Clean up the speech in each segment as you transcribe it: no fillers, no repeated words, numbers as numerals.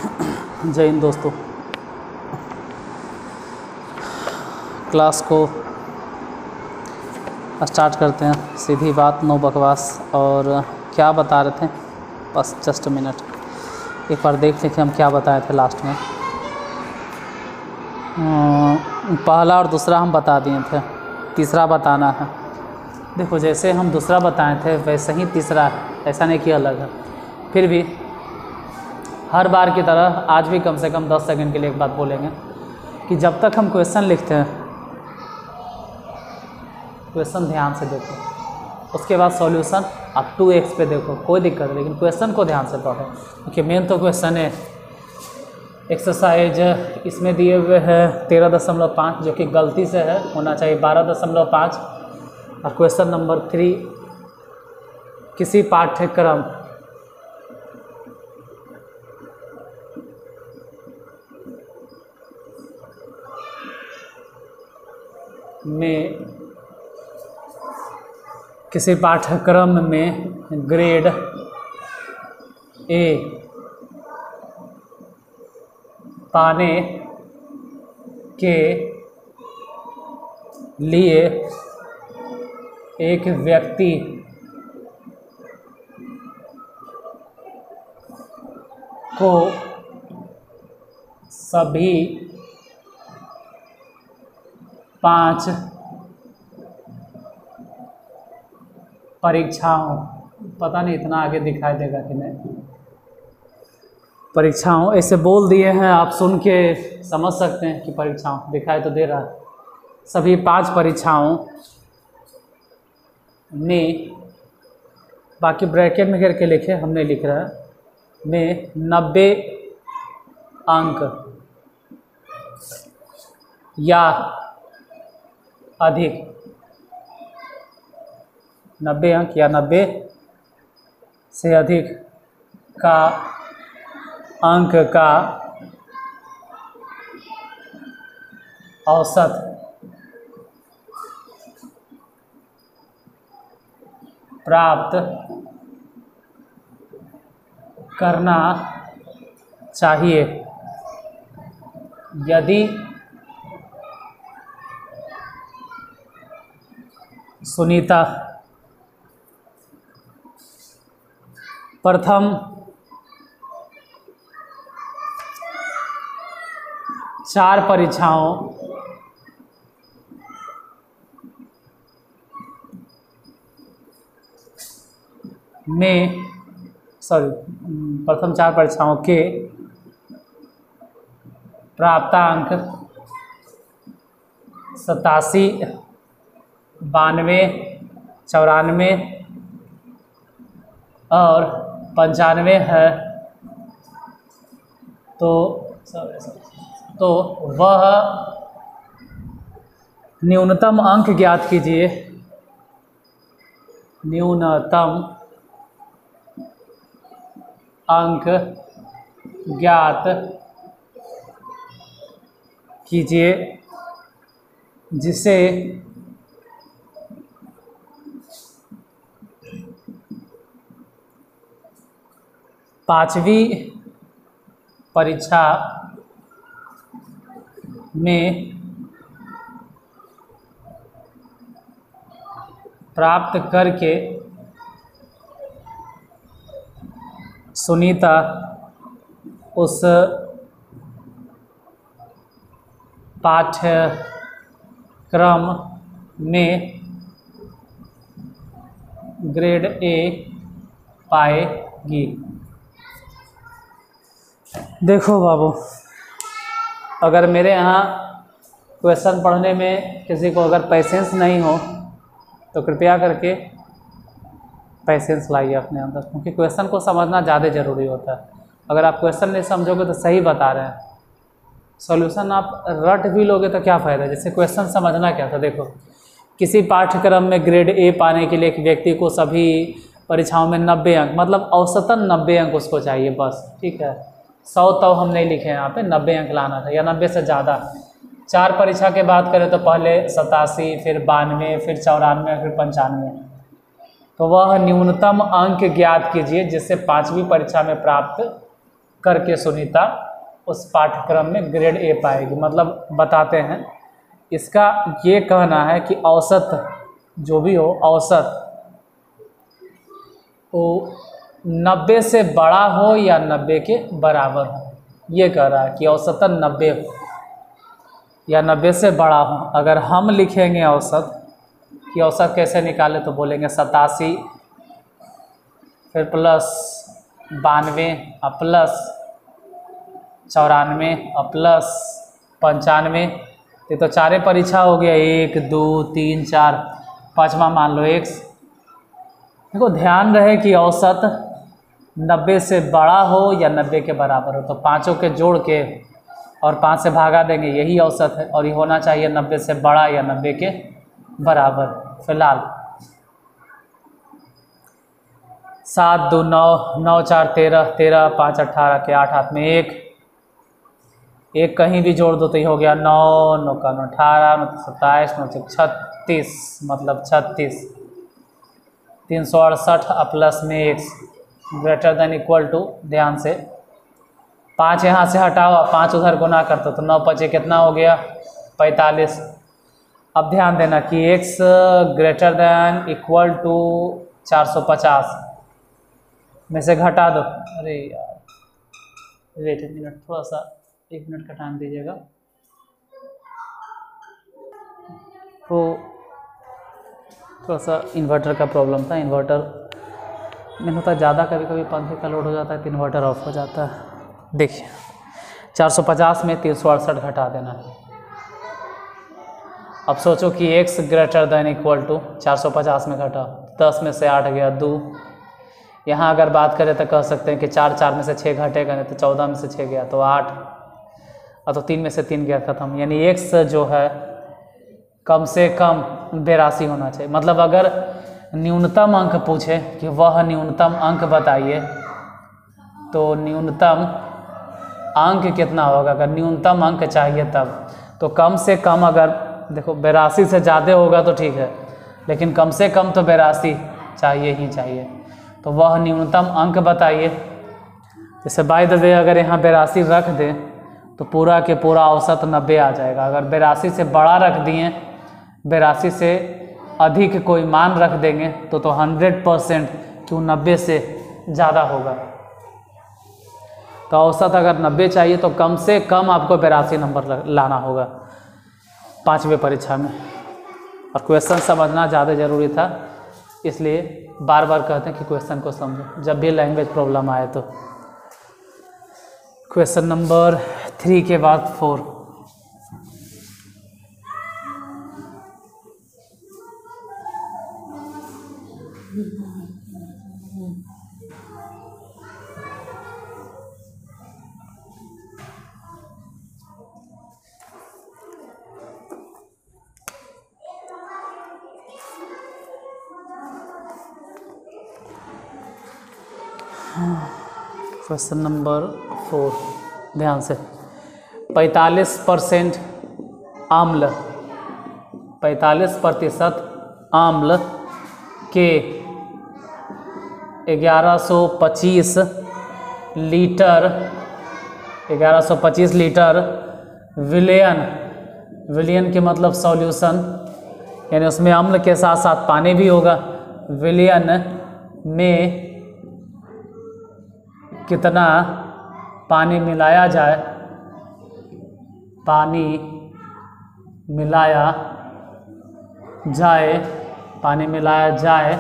जय हिंद दोस्तों। क्लास को स्टार्ट करते हैं। सीधी बात, नो बकवास। और क्या बता रहे थे, बस जस्ट मिनट एक बार देख लें कि हम क्या बताए थे लास्ट में। पहला और दूसरा हम बता दिए थे, तीसरा बताना है। देखो, जैसे हम दूसरा बताए थे वैसे ही तीसरा है, ऐसा नहीं कि अलग है। फिर भी हर बार की तरह आज भी कम से कम 10 सेकंड के लिए एक बात बोलेंगे कि जब तक हम क्वेश्चन लिखते हैं, क्वेश्चन ध्यान से देखो, उसके बाद सॉल्यूशन आप 2x पे देखो, कोई दिक्कत नहीं, लेकिन क्वेश्चन को ध्यान से पढ़ो, क्योंकि मेन तो क्वेश्चन है। एक्सरसाइज इसमें दिए हुए हैं 13.5, जो कि गलती से है, होना चाहिए 12.5। और क्वेश्चन नंबर 3, किसी पाठ्यक्रम में ग्रेड ए पाने के लिए एक व्यक्ति को सभी 5 परीक्षाओं, पता नहीं इतना आगे दिखाई देगा कि नहीं, परीक्षाओं ऐसे बोल दिए हैं, आप सुन के समझ सकते हैं कि परीक्षाओं दिखाई तो दे रहा है। सभी 5 परीक्षाओं में, बाकी ब्रैकेट में करके लिखे, हमने लिख रहा है, में 90 अंक या अधिक, 90 अंक या 90 से अधिक का अंक का औसत प्राप्त करना चाहिए। यदि सुनीता प्रथम 4 परीक्षाओं में, प्रथम 4 परीक्षाओं के प्राप्तांक 87, 92, 94 और 95 है, तो वह न्यूनतम अंक ज्ञात कीजिए, न्यूनतम अंक ज्ञात कीजिए जिसे पांचवी परीक्षा में प्राप्त करके सुनीता उस पाठ्यक्रम में ग्रेड ए पाएगी। देखो बाबू, अगर मेरे यहाँ क्वेश्चन पढ़ने में किसी को अगर पेशेंस नहीं हो तो कृपया करके पेशेंस लाइए अपने अंदर, क्योंकि क्वेश्चन को समझना ज़्यादा ज़रूरी होता है। अगर आप क्वेश्चन नहीं समझोगे तो सही बता रहे हैं, सॉल्यूशन आप रट भी लोगे तो क्या फ़ायदा। जैसे क्वेश्चन समझना क्या था, देखो, किसी पाठ्यक्रम में ग्रेड ए पाने के लिए एक व्यक्ति को सभी परीक्षाओं में 90 अंक, मतलब औसतन 90 अंक उसको चाहिए बस, ठीक है। 100 तो हम नहीं लिखे हैं यहाँ पे, 90 अंक लाना था, या 90 से ज़्यादा। 4 परीक्षा के बात करें तो पहले 87, फिर 92, फिर 94, फिर 95। तो वह न्यूनतम अंक ज्ञात कीजिए जिससे 5वीं परीक्षा में प्राप्त करके सुनीता उस पाठ्यक्रम में ग्रेड ए पाएगी। मतलब बताते हैं, इसका ये कहना है कि औसत जो भी हो, औसत वो 90 से बड़ा हो या 90 के बराबर हो। ये कह रहा है कि औसतन 90 हो या 90 से बड़ा हो। अगर हम लिखेंगे औसत कि औसत कैसे निकाले, तो बोलेंगे 87 फिर प्लस 92 और प्लस 94 और प्लस 95। ये तो चारे परीक्षा हो गया, 1 2 3 4, पाँचवा मान लो x। देखो ध्यान रहे कि औसत 90 से बड़ा हो या 90 के बराबर हो, तो पाँचों के जोड़ के और 5 से भागा देंगे, यही औसत है। और ये होना चाहिए 90 से बड़ा या 90 के बराबर। फिलहाल 7 2 9 9 4 13 13 5 18 के 8 हाथ में 1 1 कहीं भी जोड़ दो तो ये हो गया 9 9 का 9 18 9 27 9 36, मतलब 36। 368 प्लस में x greater than equal to, ध्यान से 5 यहाँ से हटाओ, 5 उधर गुना कर दो तो 9 5 कितना हो गया 45। अब ध्यान देना कि x greater than equal to 450 में से घटा दो। अरे यार वेट एक मिनट, थोड़ा सा 1 मिनट का टाइम दीजिएगा। तो थोड़ा सा इन्वर्टर का प्रॉब्लम था, इन्वर्टर नहीं होता ज़्यादा, कभी कभी पंखे का लोड हो जाता है तो इन्वर्टर ऑफ हो जाता है। देखिए 450 में 368 घटा देना है। अब सोचो कि x greater than equal to 450 में घटा, 10 में से 8 गया 2। यहाँ अगर बात करें तो कह सकते हैं कि 4 4 में से 6 घटेगा, नहीं तो 14 में से 6 गया तो 8, और तो 3 में से 3 गया खत्म। यानी x जो है कम से कम 82 होना चाहिए। मतलब अगर न्यूनतम अंक पूछे कि वह न्यूनतम अंक बताइए, तो न्यूनतम अंक कितना होगा। अगर न्यूनतम अंक चाहिए तब तो कम से कम, अगर देखो 82 से ज़्यादा होगा तो ठीक है, लेकिन कम से कम तो 82 चाहिए ही चाहिए। तो वह न्यूनतम अंक बताइए। जैसे बाय द वे अगर यहाँ 82 रख दें तो पूरा के पूरा औसत 90 आ जाएगा। अगर 82 से बड़ा रख दिए, 82 से अधिक कोई मान रख देंगे तो 100% क्यों 90 से ज़्यादा होगा। तो औसत अगर 90 चाहिए तो कम से कम आपको 82 नंबर लाना होगा 5वीं परीक्षा में। और क्वेश्चन समझना ज़्यादा ज़रूरी था, इसलिए बार बार कहते हैं कि क्वेश्चन को समझो जब भी लैंग्वेज प्रॉब्लम आए तो। क्वेश्चन नंबर 3 के बाद 4। क्वेश्चन नंबर 4 ध्यान से। 45% आम्ल, 45% आम्ल के 1125 लीटर विलयन के मतलब सॉल्यूशन, यानी उसमें अम्ल के साथ साथ पानी भी होगा। विलयन में कितना पानी मिलाया जाए, पानी मिलाया जाए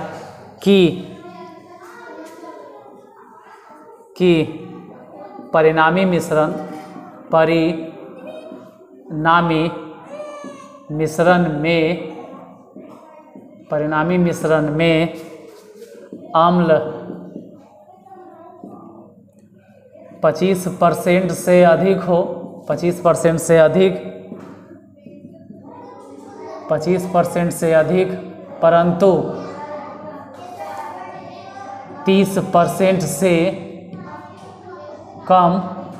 कि परिणामी मिश्रण में अम्ल 25% से अधिक हो, 25% से अधिक परंतु 30% से कम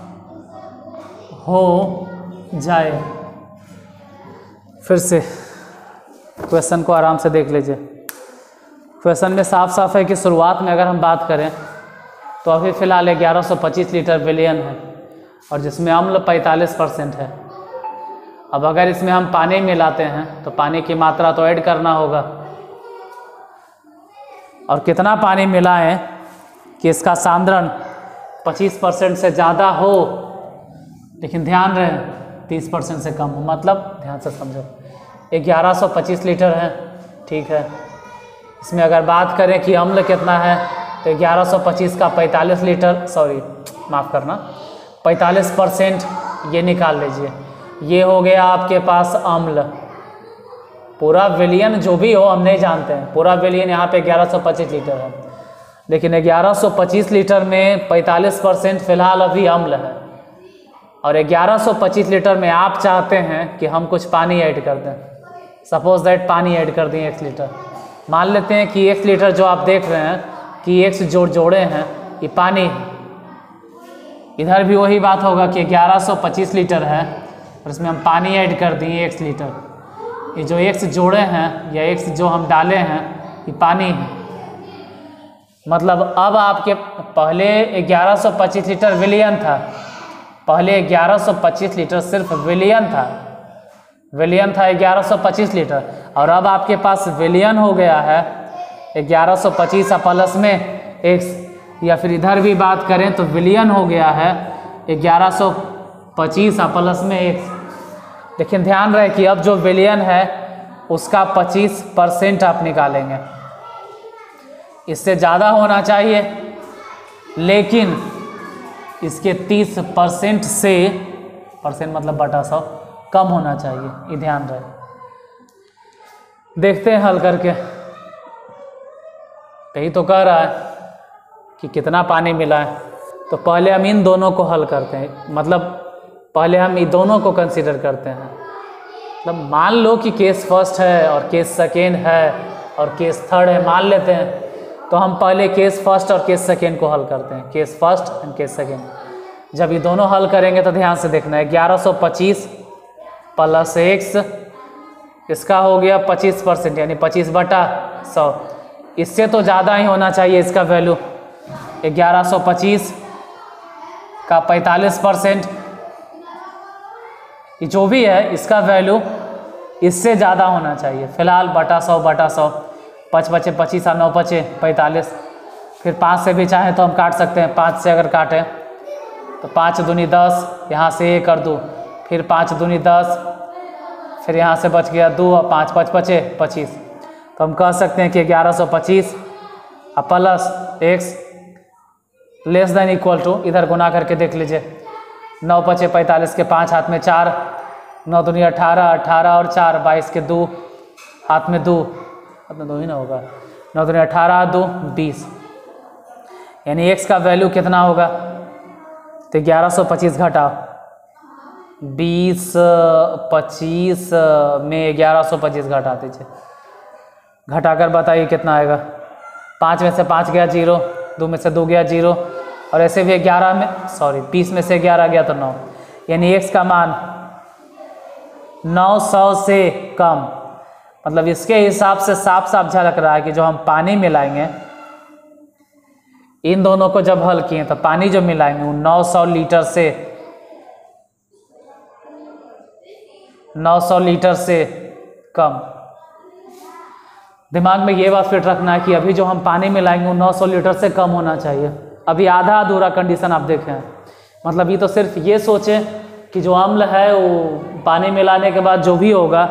हो जाए। फिर से क्वेश्चन को आराम से देख लीजिए। क्वेश्चन में साफ साफ है कि शुरुआत में अगर हम बात करें तो अभी फ़िलहाल 1125 लीटर विलियन है, और जिसमें अम्ल 45% है। अब अगर इसमें हम पानी मिलाते हैं तो पानी की मात्रा तो ऐड करना होगा, और कितना पानी मिलाएं कि इसका सांद्रण 25% से ज़्यादा हो, लेकिन ध्यान रहे 30% से कम हो। मतलब ध्यान से समझो, 1125 लीटर है, ठीक है। इसमें अगर बात करें कि अम्ल कितना है, तो 1125 का 45 लीटर, सॉरी माफ़ करना, 45% ये निकाल लीजिए। ये हो गया आपके पास अम्ल। पूरा विलियन जो भी हो हम नहीं जानते हैं, पूरा विलियन यहाँ पे 1125 लीटर है, लेकिन 1125 लीटर में 45% फिलहाल अभी अम्ल है, और 1125 लीटर में आप चाहते हैं कि हम कुछ पानी ऐड कर दें। सपोज दैट पानी ऐड कर दें 1 लीटर। मान लेते हैं कि 1 लीटर जो आप देख रहे हैं कि 1 से जोड़े हैं, ये पानी है। इधर भी वही बात होगा कि 1125 लीटर है और इसमें हम पानी ऐड कर दिए 1 लीटर। ये जो 1 से जोड़े हैं या 1 से जो हम डाले हैं, ये पानी है। मतलब अब आपके पहले 1125 लीटर विलियन था, पहले 1125 लीटर सिर्फ विलियन था 1125 लीटर, और अब आपके पास विलियन हो गया है 1125 प्लस में x, या फिर इधर भी बात करें तो विलियन हो गया है 1125 प्लस में x। लेकिन ध्यान रहे कि अब जो विलियन है उसका 25% आप निकालेंगे। इससे ज़्यादा होना चाहिए, लेकिन इसके 30% से, परसेंट मतलब बटा 100, कम होना चाहिए। ये ध्यान रहे। देखते हैं हल करके। यही तो कह रहा है कि कितना पानी मिला है, तो पहले हम इन दोनों को हल करते हैं। मतलब पहले हम इन दोनों को कंसीडर करते हैं। मतलब मान लो कि केस फर्स्ट है और केस सेकेंड है और केस थर्ड है, मान लेते हैं, तो हम पहले केस फर्स्ट और केस सेकेंड को हल करते हैं, case first and case second. जब ये दोनों हल करेंगे तो ध्यान से देखना है, 1125 प्लस x, इसका हो गया 25%, यानी 25/100। इससे तो ज़्यादा ही होना चाहिए इसका वैल्यू। 1125 का 45%, ये जो भी है इसका वैल्यू इससे ज़्यादा होना चाहिए। फिलहाल बटा 100 5 बचे 25 और 9 बचे 45। फिर 5 से भी चाहे तो हम काट सकते हैं। 5 से अगर काटें तो 5 दूनी 10, यहाँ से 1 कर दूँ, फिर 5 दूनी 10, फिर यहाँ से बच गया 2 और 5 5 बचे 25। तो हम कह सकते हैं कि 1125 plus x less than equal to, इधर गुना करके देख लीजिए, 9 बचे 45 के 5 हाथ में 4, 9 दूनी 18, 18 और 4 22 के 2 हाथ में 2, हाथ में 2 ही ना होगा, 9 दूनी 18 2 20, यानी x का वैल्यू कितना होगा, तो 1125 घटाओ 20 25 में 1125 घटा दीजिए, घटाकर बताइए कितना आएगा। 5 में से 5 गया 0, 2 में से 2 गया 0, और ऐसे भी 11 में, सॉरी 20 में से 11 गया तो 9, यानी x का मान 900 से कम। मतलब इसके हिसाब से साफ साफ झलक रहा है कि जो हम पानी मिलाएंगे, इन दोनों को जब हल किए तो पानी जो मिलाएंगे वो 900 लीटर से कम। दिमाग में ये बात फिट रखना है कि अभी जो हम पानी मिलाएंगे वो 900 लीटर से कम होना चाहिए। अभी आधा अधूरा कंडीशन आप देखें, मतलब ये तो सिर्फ ये सोचें कि जो अम्ल है वो पानी मिलाने के बाद जो भी होगा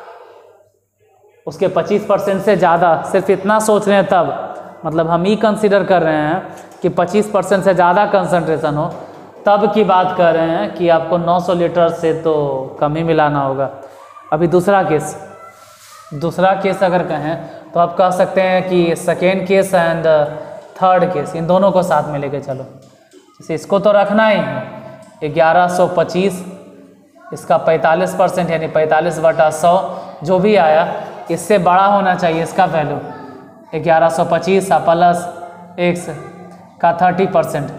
उसके 25% से ज़्यादा, सिर्फ इतना सोच रहे हैं तब, मतलब हम ही कंसीडर कर रहे हैं कि 25% से ज़्यादा कंसंट्रेशन हो, तब की बात कर रहे हैं कि आपको 900 लीटर से तो कम ही मिलाना होगा। अभी दूसरा केस अगर कहें तो आप कह सकते हैं कि second case and third case, इन दोनों को साथ में लेके चलो। जैसे इसको तो रखना ही है, 1125 इसका 45% यानी 45/100 जो भी आया, इससे बड़ा होना चाहिए इसका वैल्यू। 1125 प्लस x का 30%,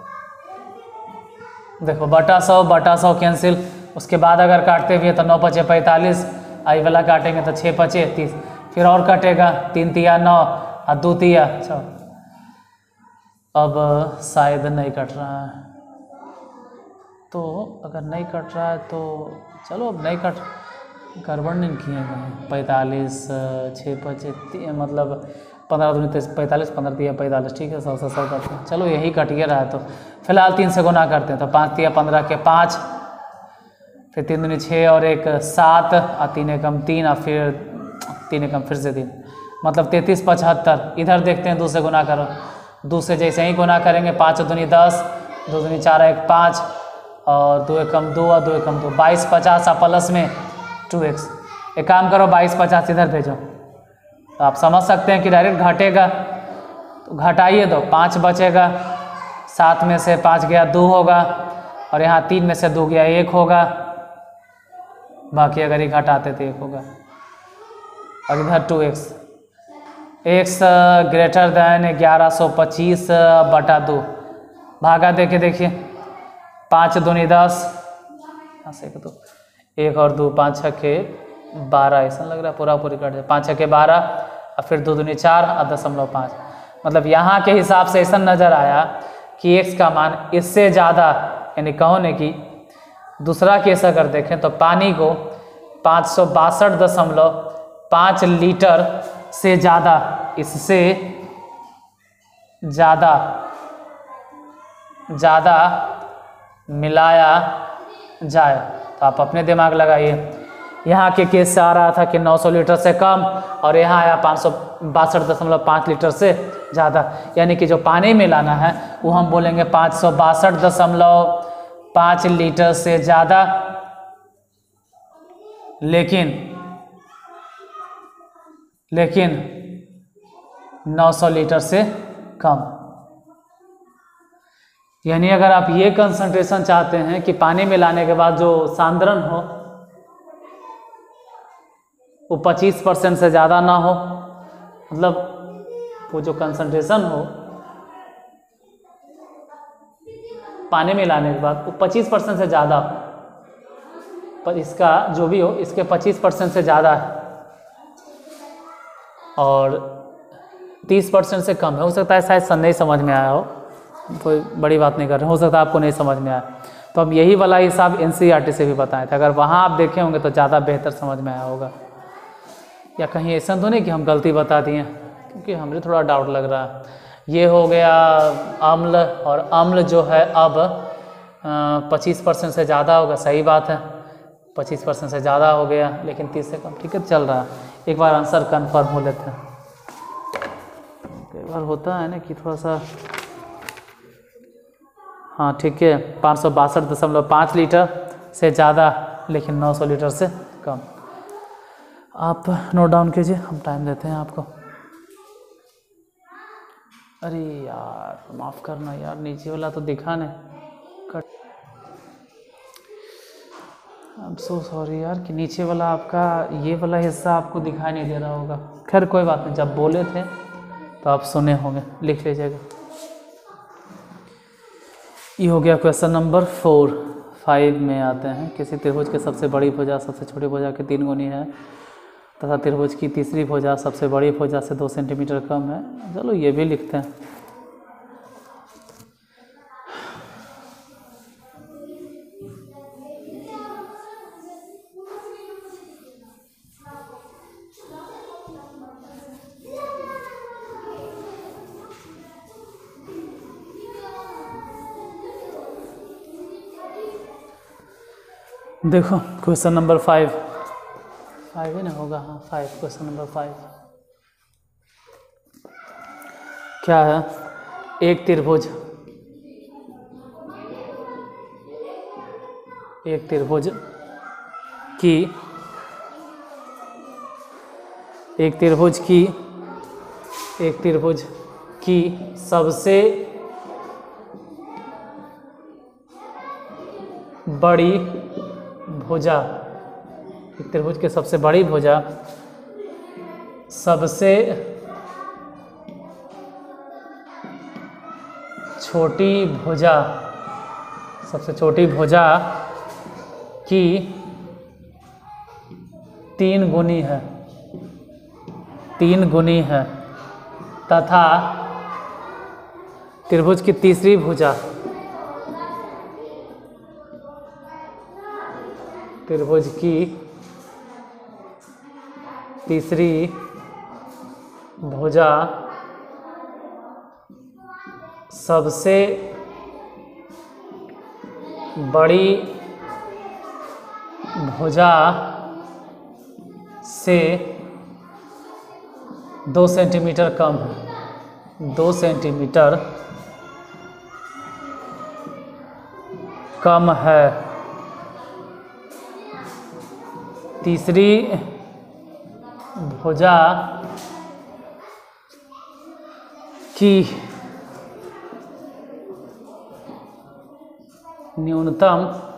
देखो बटा 100 कैंसिल। उसके बाद अगर काटते हुए तो 9 बचे 45, आई वाला काटेंगे तो 6 बचे 30, फिर और कटेगा 3 तिया 9 और 2 तिया 6, अब शायद नहीं कट रहा है, तो अगर नहीं कट रहा है तो चलो, अब नहीं कट, गड़बड़ नहीं किए हैं। 45 6 5 मतलब 15 दूनी 45, 15 तिया 45, ठीक है, 100 से 100 करते हैं। चलो यही कट गया रहा है, तो फिलहाल 3 से गुना करते हैं, तो 5 तिया 15 के 5, फिर 3 दूनी 6 और 1 7 और 3 एकम 3 और फिर 3 एकम फिर से 3, मतलब 33 75। इधर देखते हैं 2 से गुना करो, 2 से जैसे ही गुना करेंगे 5 दूनी 10, 2 दूनी 4 1 5 और 2 एकम 2 और 2 एकम 2, 22 50 और प्लस में 2x। एक काम करो 22 50 इधर भेजो, तो आप समझ सकते हैं कि डायरेक्ट घटेगा, तो घटाइए दो, 5 बचेगा, 7 में से 5 गया 2 होगा, और यहाँ 3 में से 2 गया 1 होगा, बाकी अगर ये घटाते तो 1 होगा। और इधर 2x, x ग्रेटर दैन 1125 बटा 2, भागा देखे देखिए, 5 दूनी 10, यहाँ से 1 और 2, 5 छक्के 12, ऐसा लग रहा है पूरा पूरी कट जाए, 5 छक्के 12 और फिर 2 दूनी 4 और 0.5, मतलब यहाँ के हिसाब से ऐसा नज़र आया कि x का मान इससे ज़्यादा, यानी कहो ने कि दूसरा केस अगर देखें तो पानी को 562.5 लीटर से ज़्यादा, इससे ज़्यादा मिलाया जाए, तो आप अपने दिमाग लगाइए। यहाँ के केस से आ रहा था कि 900 लीटर से कम, और यहाँ आया 562.5 लीटर से ज़्यादा, यानी कि जो पानी मिलाना है वो हम बोलेंगे 562.5 लीटर से ज़्यादा, लेकिन 900 लीटर से कम। यानी अगर आप ये कंसंट्रेशन चाहते हैं कि पानी मिलाने के बाद जो सांद्रण हो वो 25% से ज़्यादा ना हो, मतलब वो जो कंसंट्रेशन हो पानी मिलाने के बाद वो 25% से ज़्यादा, पर इसका जो भी हो इसके 25% से ज़्यादा है और 30% से कम है। हो सकता है शायद नहीं समझ में आया हो, कोई बड़ी बात नहीं कर रहे, हो सकता है आपको नहीं समझ में आया, तो अब यही वाला हिसाब NCERT से भी बताए थे, अगर वहाँ आप देखे होंगे तो ज़्यादा बेहतर समझ में आया होगा। या कहीं ऐसा तो नहीं कि हम गलती बता दिए, क्योंकि हमें थोड़ा डाउट लग रहा है। ये हो गया अम्ल, और अम्ल जो है अब 25% से ज़्यादा होगा, सही बात है, 25% से ज़्यादा हो गया, लेकिन 30 से कम, ठीक है, चल रहा है। एक बार आंसर कन्फर्म हो लेते हैं। कई बार होता है ना कि थोड़ा सा, हाँ ठीक है, 562.5 लीटर से ज़्यादा, लेकिन 900 लीटर से कम। आप नोट डाउन कीजिए, हम टाइम देते हैं आपको। अरे यार माफ़ करना यार, नीचे वाला तो दिखा नहीं, cut, I am so sorry यार कि नीचे वाला आपका ये वाला हिस्सा आपको दिखाई नहीं दे रहा होगा। खैर कोई बात नहीं, जब बोले थे तो आप सुने होंगे, लिख लीजिएगा। ये हो गया क्वेश्चन नंबर 4। 5 में आते हैं, किसी त्रिभुज के सबसे बड़ी भुजा सबसे छोटी भुजा के 3 गुनी है तथा त्रिभुज की तीसरी भुजा सबसे बड़ी भुजा से 2 सेंटीमीटर कम है। चलो ये भी लिखते हैं। देखो क्वेश्चन नंबर 5 ही ना होगा, हाँ 5, क्वेश्चन नंबर 5 क्या है? एक त्रिभुज की सबसे बड़ी भुजा, एक त्रिभुज की सबसे बड़ी भुजा सबसे छोटी भुजा की 3 गुनी है तथा त्रिभुज की तीसरी भुजा, त्रिभुज की तीसरी भुजा सबसे बड़ी भुजा से 2 सेंटीमीटर कम है, 2 सेंटीमीटर कम है। तीसरी भुजा की न्यूनतम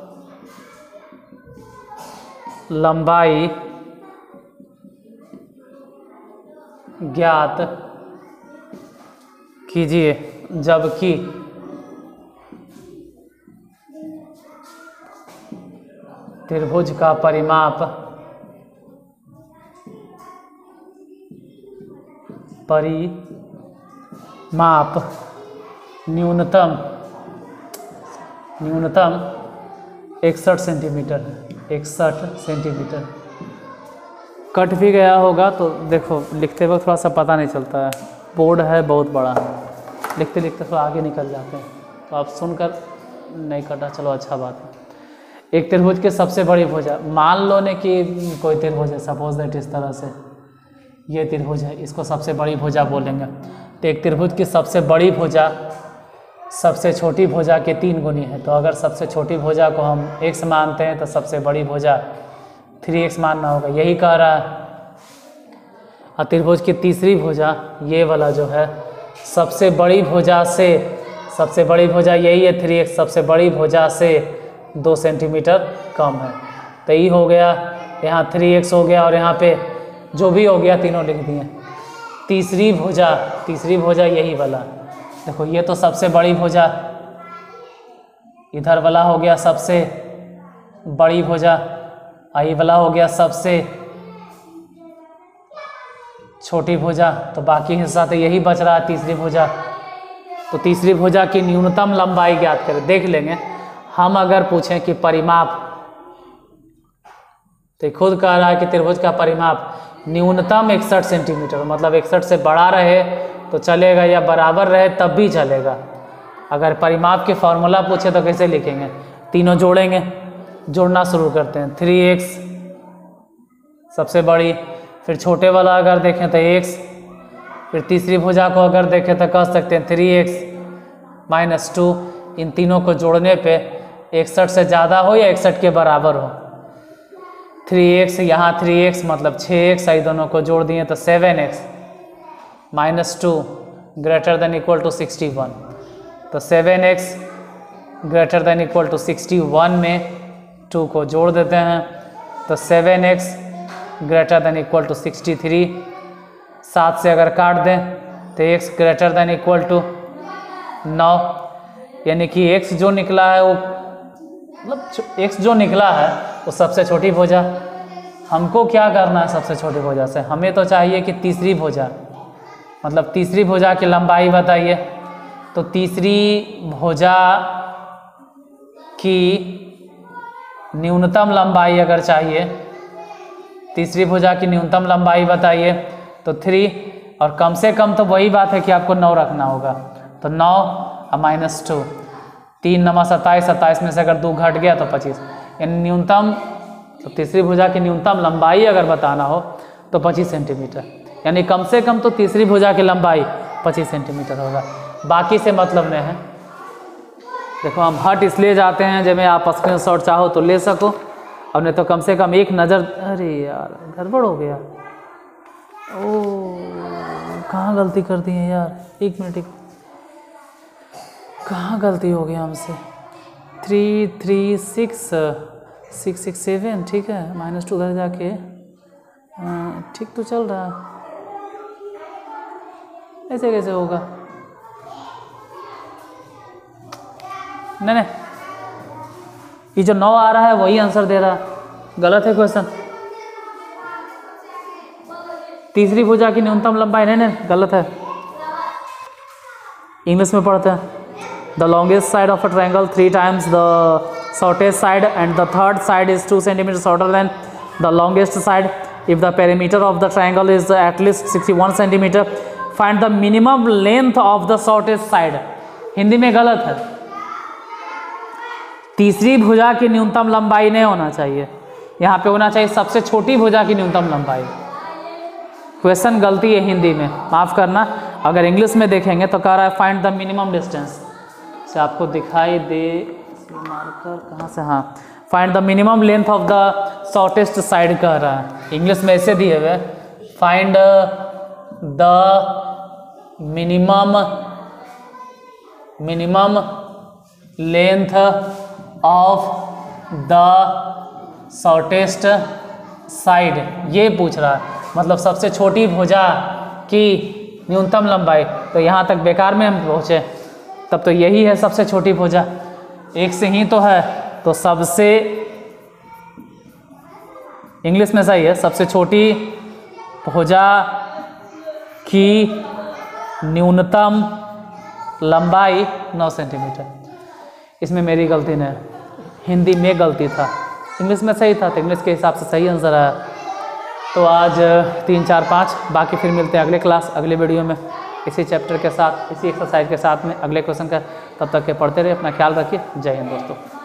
लंबाई ज्ञात कीजिए, जबकि त्रिभुज का परिमाप न्यूनतम 61 सेंटीमीटर है, 61 सेंटीमीटर। कट भी गया होगा तो देखो लिखते वक्त थोड़ा सा पता नहीं चलता है, बोर्ड है बहुत बड़ा, लिखते लिखते थोड़ा आगे निकल जाते हैं, तो आप सुनकर नहीं कटा, चलो अच्छा बात है। एक त्रिभुज की सबसे बड़ी भुजा, मान लो ने कि कोई त्रिभुज है, सपोज दैट इस तरह से ये त्रिभुज है, इसको सबसे बड़ी भुजा बोलेंगे। तो एक त्रिभुज की सबसे बड़ी भुजा सबसे छोटी भुजा के 3 गुनी है, तो अगर सबसे छोटी भुजा को हम x मानते हैं तो सबसे बड़ी भुजा 3x मानना होगा, यही कह रहा है। और त्रिभुज की तीसरी भुजा ये वाला जो है सबसे बड़ी भुजा से, सबसे बड़ी भुजा यही है 3x, सबसे बड़ी भुजा से 2 सेंटीमीटर कम है। तो ये हो गया, यहाँ 3x हो गया और यहाँ पे जो भी हो गया तीनों लिख दिए। तीसरी भुजा यही वाला, देखो ये तो सबसे बड़ी भुजा, इधर वाला हो गया सबसे बड़ी भुजा, ये वाला हो गया सबसे छोटी भुजा, तो बाकी हिस्सा तो यही बच रहा है तीसरी भुजा। तो तीसरी भुजा की न्यूनतम लंबाई ज्ञात करें, देख लेंगे हम। अगर पूछें कि परिमाप, तो खुद कह रहा है कि त्रिभुज का परिमाप न्यूनतम 61 सेंटीमीटर, मतलब 61 से बड़ा रहे तो चलेगा या बराबर रहे तब भी चलेगा। अगर परिमाप के फॉर्मूला पूछे तो कैसे लिखेंगे, तीनों जोड़ेंगे, जोड़ना शुरू करते हैं। 3x सबसे बड़ी, फिर छोटे वाला अगर देखें तो x, फिर तीसरी भुजा को अगर देखें तो कह सकते हैं 3x - 2, इन तीनों को जोड़ने पे 61 से ज़्यादा हो या 61 के बराबर हो। 3x यहाँ 3x मतलब 6x, ये दोनों को जोड़ दिए तो 7x - 2 greater than equal to 61। तो 7x greater than equal to 61 में 2 को जोड़ देते हैं तो 7x greater than equal to 63। 7 से अगर काट दें तो x greater than equal to 9, यानी कि x जो निकला है वो, मतलब x जो निकला है वो सबसे छोटी भुजा। हमको क्या करना है सबसे छोटी भुजा से, हमें तो चाहिए कि तीसरी भुजा, मतलब तीसरी भुजा की लंबाई बताइए। तो तीसरी भुजा की न्यूनतम लंबाई अगर चाहिए, तीसरी भुजा की न्यूनतम लंबाई बताइए तो 3, और कम से कम तो वही बात है कि आपको 9 रखना होगा। तो 9 - 2, 3 9 27, 27 में से अगर 2 घट गया तो 25, यानी न्यूनतम, तो तीसरी भुजा की न्यूनतम लंबाई अगर बताना हो तो 25 सेंटीमीटर, यानी कम से कम तो तीसरी भुजा की लंबाई 25 सेंटीमीटर होगा, बाकी से मतलब नहीं है। देखो हम हट इसलिए जाते हैं जब मैं आप स्क्रीनशॉट चाहो तो ले सको, और नहीं तो कम से कम एक नज़र। अरे यार गड़बड़ हो गया, ओ कहाँ गलती कर दी है यार, 1 मिनट, कहाँ गलती हो गया हमसे। 3 3 6 6 6 7, ठीक है, -2 उधर जाके, ठीक तो चल रहा, ऐसे कैसे होगा? नहीं, ये जो 9 आ रहा है वही आंसर दे रहा है, गलत है क्वेश्चन। तीसरी भुजा की न्यूनतम लंबाई, नहीं गलत है। इंग्लिश में पढ़ते हैं। The longest side of a triangle 3 times the shortest side and the third side is 2 cm shorter than the longest side if the perimeter of the triangle is at least 61 cm। Find the minimum length of the shortest side. Hindi में गलत है, तीसरी भुजा की न्यूनतम लंबाई नहीं होना चाहिए, यहाँ पे होना चाहिए सबसे छोटी भुजा की न्यूनतम लंबाई। क्वेश्चन गलती है हिंदी में, माफ़ करना। अगर इंग्लिश में देखेंगे तो कह रहा है फाइंड द मिनिमम डिस्टेंस। से आपको दिखाई दे मार्कर कहाँ से, हाँ, find the minimum length of the shortest side कह रहा है। इंग्लिश में ऐसे दिए हुए find the minimum length of the shortest side, ये पूछ रहा है, मतलब सबसे छोटी भुजा की न्यूनतम लंबाई। तो यहाँ तक बेकार में हम पहुँचे, तब तो यही है सबसे छोटी भुजा, एक से ही तो है, तो सबसे, इंग्लिश में सही है, सबसे छोटी भुजा की न्यूनतम लंबाई 9 सेंटीमीटर। इसमें मेरी गलती नहीं, हिंदी में गलती था, इंग्लिश में सही था, तो इंग्लिश के हिसाब से सही आंसर आया। तो आज 3, 4, 5, बाकी फिर मिलते हैं अगले क्लास, अगले वीडियो में इसी चैप्टर के साथ, इसी एक्सरसाइज के साथ में अगले क्वेश्चन का। तब तक के पढ़ते रहिए, अपना ख्याल रखिए। जय हिंद दोस्तों।